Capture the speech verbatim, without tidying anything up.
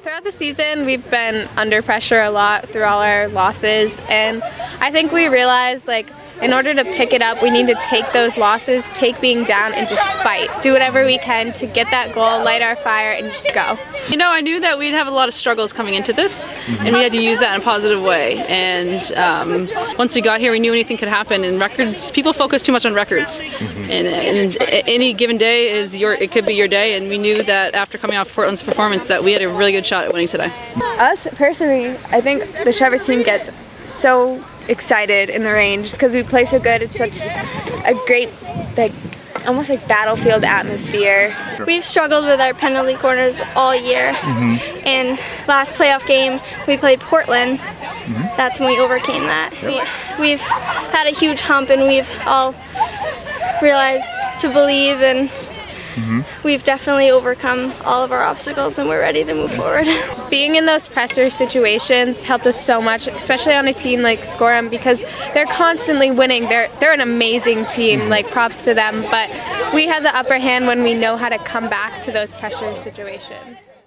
Throughout the season, we've been under pressure a lot through all our losses, and I think we realized, like, in order to pick it up, we need to take those losses, take being down, and just fight. Do whatever we can to get that goal, light our fire, and just go. You know, I knew that we'd have a lot of struggles coming into this, and we had to use that in a positive way. And um, once we got here, we knew anything could happen. And records, people focus too much on records. And, and any given day is your, it could be your day. And we knew that after coming off Portland's performance, that we had a really good shot at winning today. Us personally, I think the Shovers team gets so excited in the rain just because we play so good. It's such a great, like, almost like battlefield atmosphere. We've struggled with our penalty corners all year. Mm-hmm. And last playoff game we played Portland. Mm-hmm. That's when we overcame that. Yep. We, we've had a huge hump and we've all realized to believe, and mm-hmm. we've definitely overcome all of our obstacles and we're ready to move forward. Being in those pressure situations helped us so much, especially on a team like Gorham, because they're constantly winning. They're, they're an amazing team, like, props to them, but we had the upper hand when we know how to come back to those pressure situations.